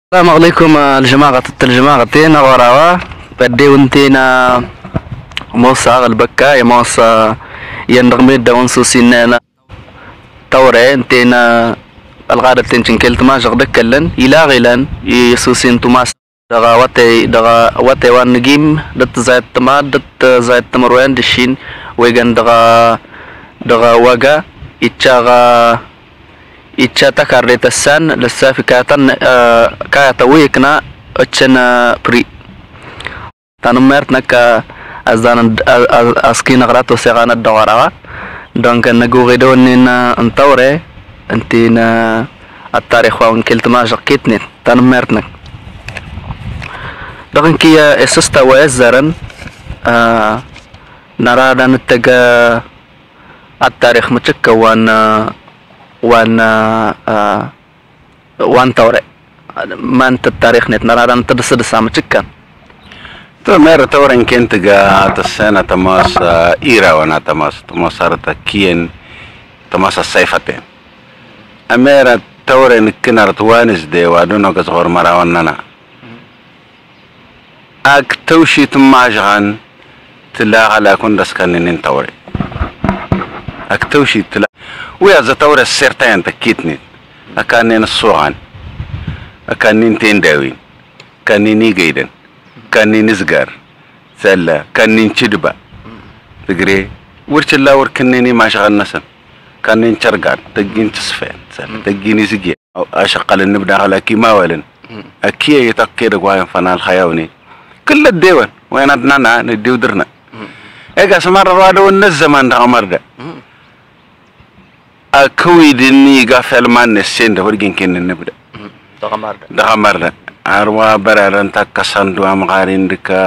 السلام عليكم الجماعة تينا وراوا بدي ونتينا موسى البكا يا موسى ينغمي دون سوسينا توري انتينا الغادة تنشن كلت ما جغدك كلن إلى غيلان يسوسين توماس دغا واتي وان نجيم دت زايد تما دت زايد تمروين دشين ويغن دغا وغا إتشا تكاري تسان لسا في كاتا ويكنا اتشنا بري تنمرتنا كا أزان أسكين غراتو سيغانا الدوارا دونك نقو غيدونينا انطوري انتينا التاريخ وان كلت ما جاكيتني تنمرتنا دونك كيا اسستا ويزرن نرادا نتقى التاريخ متشكا وان توري ما انت التاريخ نت نرادا نتدسد سامتشكا مير تورن كنت جا تسنة تماس إيرا وانا تماس أرتا كين تماس السيفتين أميرا تورن كنار توانس دي وادونو كصغر مراواننا أك توشي تماجغان تلا على كندس كانين توري أك توشي تلا ويا ذا توري السيرتين تكيتني أكانين الصوغان أكانين تنداوين كانين جيدن كانين نزجر سلا كانين شدبا تقري ورش الله وركنني ما شغل نسن كانين شرقان تجين تصفين سلا تجين يسجي أشقل النبدا على كيما ولن أكيد يتأكد قوي فنال خياوني كل الديوان وين أدنانا نديو درنا إيجا سمار روادو النزمان ده عمر ده أكوي دني قافل مان السين ده ورجين كن النبدا ده عمر ده أروى برارن تكسان دوا مغارين دكا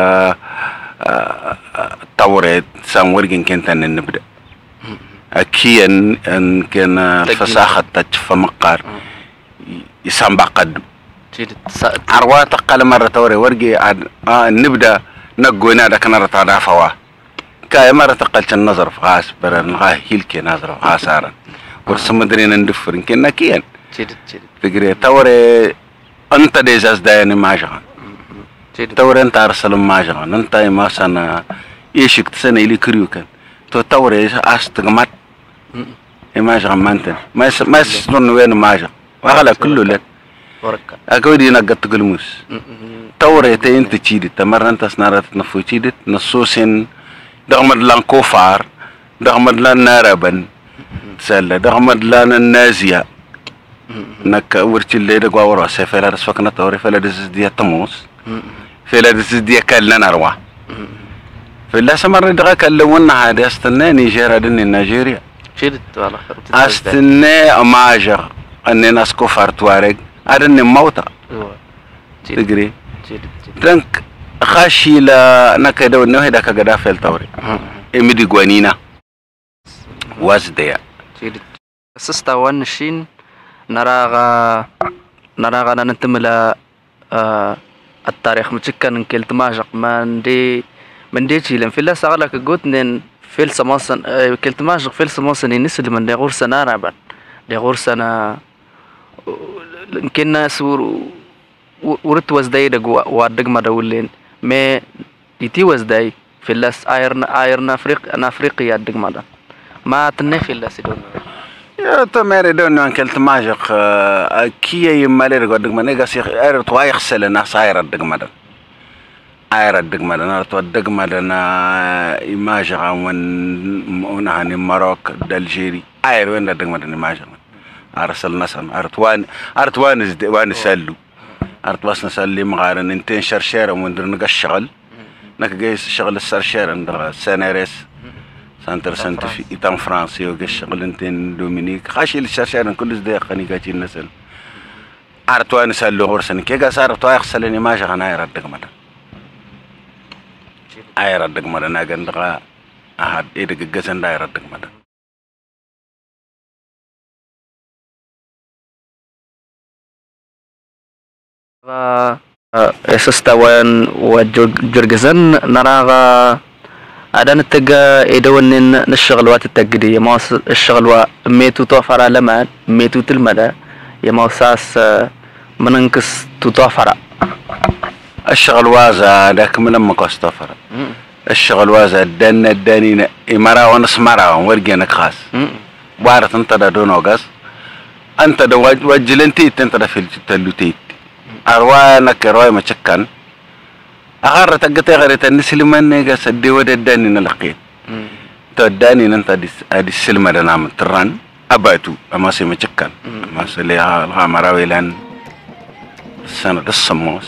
توريت سام ورجين كنتن النبدا أكيد أن كان الفساخة تجف مقار يسام بقد أروى تقل مرة توري ورجي النبدا نقوينا ده كنا رتعنا فوا كاي مرة تقلت النظر فغاس برارن غاه هيلكي نظر فغاسارن ورسمدرين ندفر كنا كيان فكرة توري أنت ديزاز دايني ماجغان توري أنت أرسل ماجغان أنت مثلا يشك تسنة إلي كريوكن توري أستغمات ماجغان مانتن ما يسنون وين ماجغ وغلا كله لك أكودي نقط قلموس توري تين تشيدت تمر أنت سنارة نفو تشيدت نصوصين دغمد لان كوفار دغمد لان ناربن سلا دغمد لان النازية نك ورتي اللي دغوا ورا سفلا رسفكنا توري فلا دز دي تموس فلا دز دي كلنا نروح فلا سمر دغا كلونا عاد استنى نيجيريا دن نيجيريا شدت والله استنى اماجر ان ناس كفار توارق ادن موتا تجري دنك خاشي لا نكدو انه هدا كغدا فل توري امدي غوانينا وازديا سستا ونشين نراغا ننتملا التاريخ متشكن كلت ماجق من دي تشيلن في الله سغلك قوتنين فيل سماسن كلت ماجق فيل سماسن ينسل من دي غور سنة رابن دي غور سنة يمكن سور ورت وزداي دغ وادغ ما دولين مي ديتي وزداي في الله ايرنا افريقيا دغ ما تنفي الله سيدون يا تماري دون كلت ماجق كي يمالي دغ ما نغا شيخ اير تو يخسل الناس اير دغ ما اير دغ ما انا تو دغ ما انا ماجق من هاني ماروك دالجيري اير وين دغ ما ماجق ارسل نسم ارتوان وان سالو ارتواس نسالي مغارن انتين شرشيره وندر نقشغل نك جيس شغل السرشيره ندر سناريس سانتر سانتفي إيطان فرنسي وقشغل انتين دومينيك خاشي الشرشيره كل دقيقه قنيقاتي النسل ارتوان سالو غرسن كيغا صار تو يخسلني ما شغنا يردق مدن ايردق مدن اغندغا احد ايدق جسن دا يردق مدن اسستوان وجرجزن نراغا أدان التجا إدوانين نشغل وقت التجدي يا ماس الشغل وميتو توفر على مات ميتو تلمدا يا ماساس مننكس تطافرة الشغل وازا ذاك من لما كاستفر الشغل وازا الدانين إمارة ونسمارة ورجينك خاص بارت أنت دا دون أوغاز أنت دا وجلنتيت أنت دا في التلوتيت أروانك رواي ما تشكن أغار تقطع غير تنسلمان نيجا سدي ود الدانين لقيت تو الدانين أنت دي السلمة دا نام تران أباتو أما سي ما تشكن أما سليها الغامراوي لان السنة دا السموس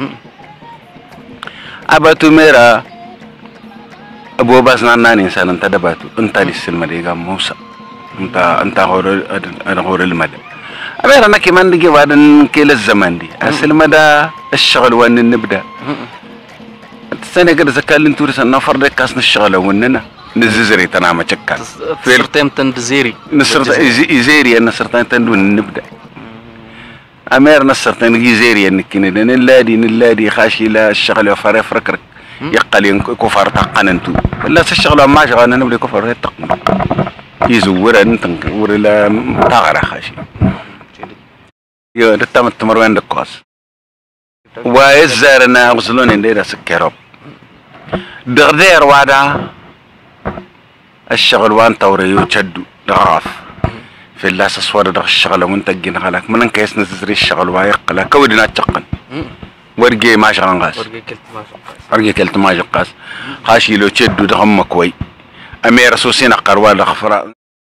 أباتو ميرا أبو باس ناني إنسان أنت دباتو أنت دي السلمة ديغا موسى أنت غور المدى أميرا أنا كمان دي وادن كيل الزمان دي السلمة دا الشغل وان نبدأ السنة قد زكالين تورس النفر دي كاسن الشغل واننا نزيزري تنامة شكال نصرتين تندزيري إزيري نصرتين تندون نبدأ أمير نصرتين إزيري نكيني نلادي خاشي لا الشغل وفاري فركرك يقلين كفار تقننتو لا الشغل ما شغل نبدأ كفار تقن يزور أنت ولا تغرى خاشي يو دتام التمرين دكواس وإزارنا غزلون إندير سكروب دغدير وادا الشغل وان توريو تشدو دغاف في الله سصور دغ الشغل وانت جين غلك من كيس نزري الشغل ويقلا كودنا تشقن ورجي ما شغل غاس ورجي كلت ما جقاس خاشي لو تشدو دغم كوي أمير سوسين قروال غفراء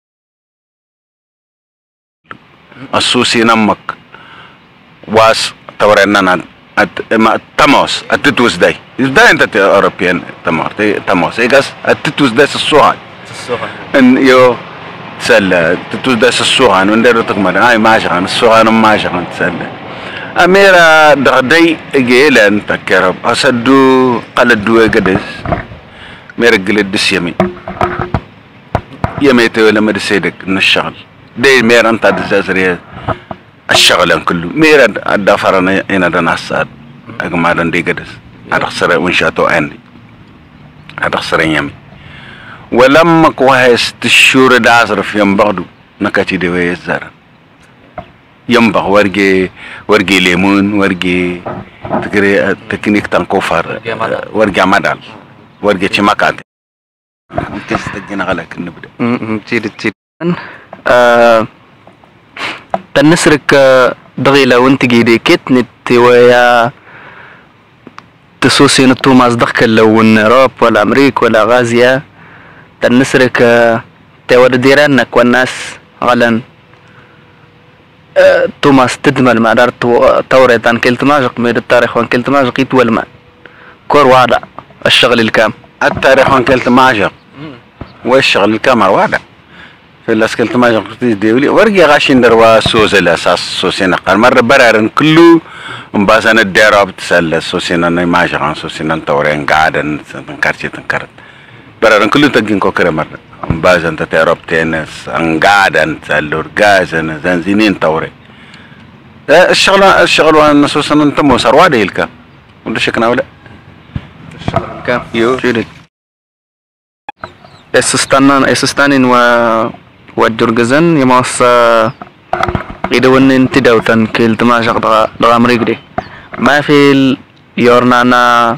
السوسي نمك واس تورينا تموس التتوس داي انت اوروبيان تموس ايغاس التتوس داي السوهان ان يو تسال التتوس داي السوهان ونديرو تقمر هاي ماشان السوهان ماشان تسال اميرا دغدي جيلان تكرب اسدو قلدو قدس ميرجل دسيمي يميتو لما دسيدك من الشغل دي مير انت دزازري الشغل كله مير الدفرنا هنا دناسات اجمادا دي قدس ادخسر وانشاتو عندي ادخسر يمي ولما كوهس تشور دازر في ينبغدو نكاتي دي ويزار ينبغ ورجي ليمون ورجي تكري تكنيك تنكوفر ورجي مدال ورجي تشماكات كيس تجينا غلك نبدا تيد تنسرك دغيلة وانت جيدي كتنت ويا تسوسين التوماس دخل لو الروب ولا أمريك ولا غازيا تنسرك تود ديرانك والناس غلن توماس تدمل ما دار توريت عن كلت ماجق ميد التاريخ وان كلت ماجق يتول ما كور وعدا الشغل الكام التاريخ وان كلت ماجق والشغل الكام وعدا في الاسكلت ما جقتي ديولي ورجي غاشين دروا سوز الاساس سوسينا قال مره برارن كله مبازن الديراب تسال سوسينا ما جقان سوسينا تورين قاعدن تنكرتي تنكرت برارن كله تجين كوكره مره مبازن تتيراب تنس ان قاعدن تسال غازن زنزينين توري الشغل وان سوسينا انت صار واده الكا ولا شكنا ولا الشغل كام يو شيرك اسستانين والجرجزن يماس يدون انتداوتن كيل تماشق دغام ريقدي ما في يورنانا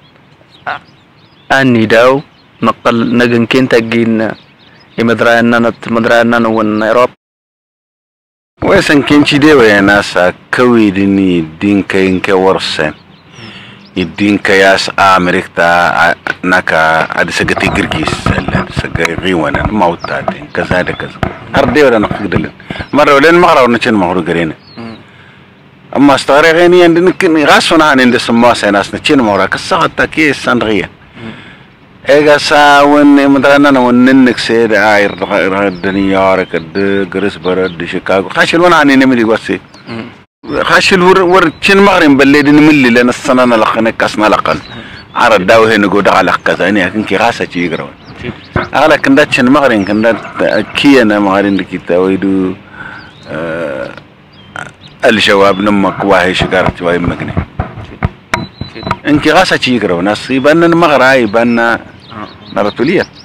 اني داو نقل نجن كنت اجين مدرانا والنيروب ويسن كنتي دي ويا ناسا كوي ديني دين كاين كورسن الدين كياس امريكا نكا ادي سغتي غرغيس سغي غيوانا موتاتين كذا كذا اردي ولا نقدل مره ولين مغرا ونشن مغرو غرينا اما استغرغيني عندنا غاسونا عند سموا سيناس نشن مغرا كسغتا كيس سندغيا ايغا ساون مدرانا وننك سيد اير الدنيا ركد غرس برد شيكاغو خاشل وانا اني نملي وسي خاشل ور تشن مغرم بلدين ملي لنا السنه لقنا كاسنا لقن عرض داو هنا جو دغ لك كذا اني كنكي غاسه تشي يغرو اغلا كندا تشن مغرم كندا كينا مغرم دكيتا ويدو الجواب نمك واهي شجرت واي مغني انكي غاسه تشي يغرو ناس يبان مغراي يبان نرتوليه